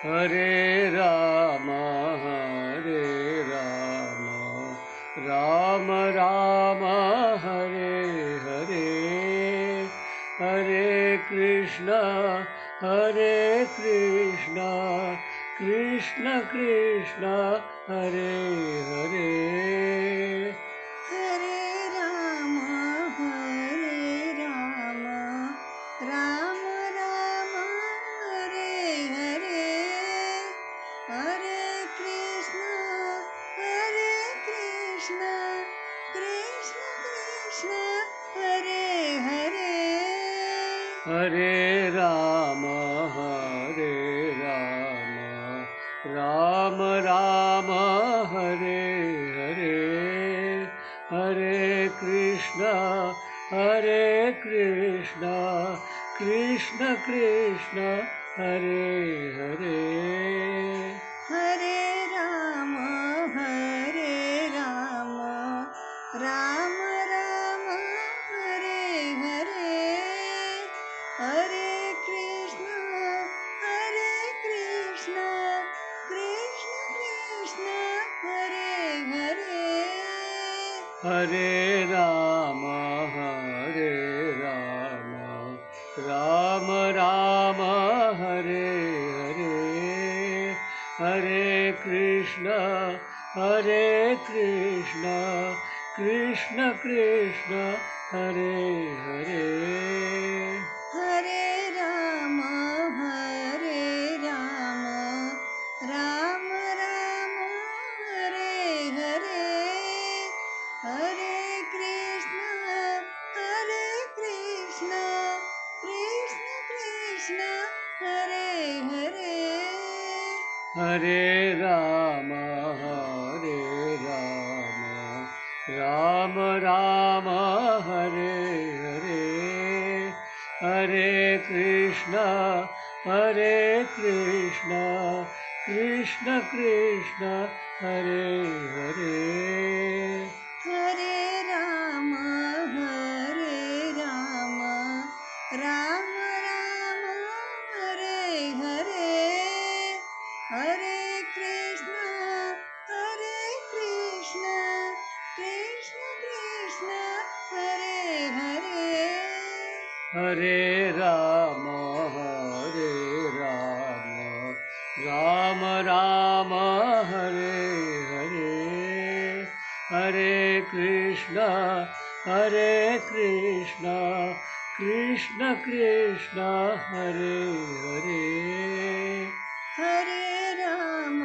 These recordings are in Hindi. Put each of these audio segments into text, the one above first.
हरे राम राम राम हरे हरे, हरे कृष्णा कृष्ण कृष्ण हरे हरे। हरे राम राम राम हरे हरे, हरे कृष्ण कृष्ण कृष्ण हरे हरे। हरे राम राम राम हरे हरे, हरे कृष्णा कृष्ण कृष्ण हरे हरे। हरे राम राम राम हरे हरे, हरे कृष्ण कृष्ण कृष्ण हरे हरे। हरे राम राम राम हरे हरे, हरे कृष्ण कृष्ण कृष्ण हरे हरे। हरे राम राम राम हरे हरे, हरे कृष्ण कृष्ण कृष्ण हरे हरे। हरे राम राम हरे हरे, हरे कृष्ण कृष्ण कृष्ण हरे हरे। हरे राम राम राम हरे हरे, हरे कृष्ण कृष्ण कृष्ण हरे हरे। हरे राम राम हरे हरे, हरे कृष्ण कृष्ण कृष्ण हरे हरे। हरे राम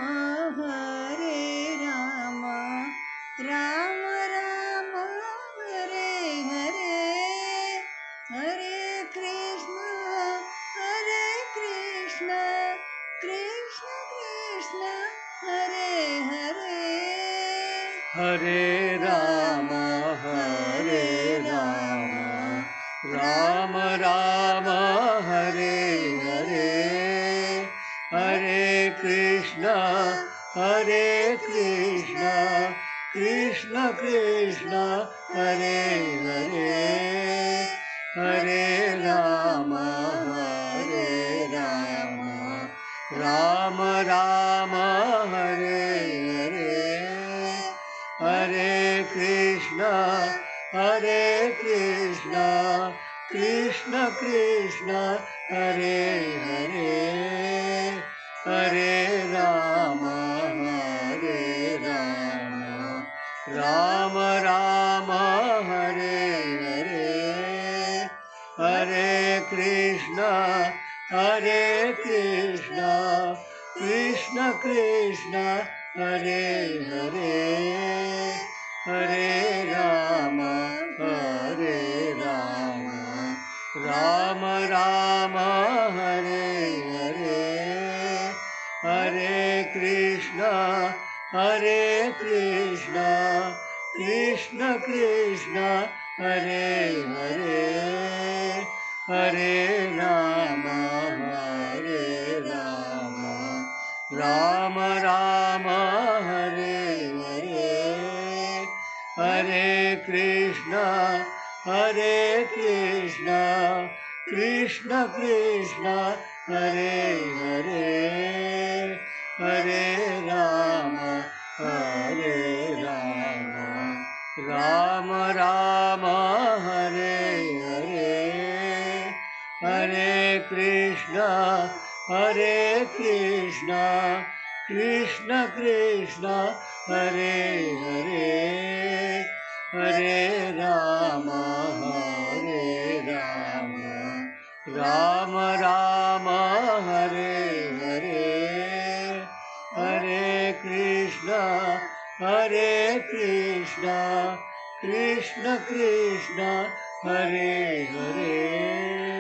राम राम हरे हरे, हरे कृष्ण कृष्ण कृष्ण हरे हरे। हरे राम राम हरे हरे, हरे कृष्ण कृष्ण कृष्ण हरे हरे। हरे राम राम हरे हरे, हरे कृष्ण कृष्ण कृष्ण हरे हरे। हरे राम राम हरे हरे, हरे कृष्ण कृष्ण कृष्ण हरे हरे। हरे राम राम हरे हरे, हरे कृष्ण कृष्ण कृष्ण हरे हरे। हरे राम राम हरे हरे, हरे कृष्ण कृष्ण कृष्ण हरे हरे। हरे राम हरे राम राम राम हरे हरे हरे कृष्णा कृष्ण कृष्ण हरे हरे हरे राम राम राम हरे हरे हरे कृष्णा कृष्ण कृष्ण हरे हरे हरे राम हरे राम राम राम हरे हरे हरे कृष्णा कृष्ण कृष्ण हरे हरे हरे कृष्णा कृष्ण कृष्ण हरे हरे हरे कृष्णा हरे कृष्ण कृष्ण कृष्ण हरे हरे हरे राम हरे राम राम राम हरे हरे हरे कृष्णा हरे कृष्ण कृष्ण कृष्ण हरे हरे हरे कृष्णा हरे कृष्ण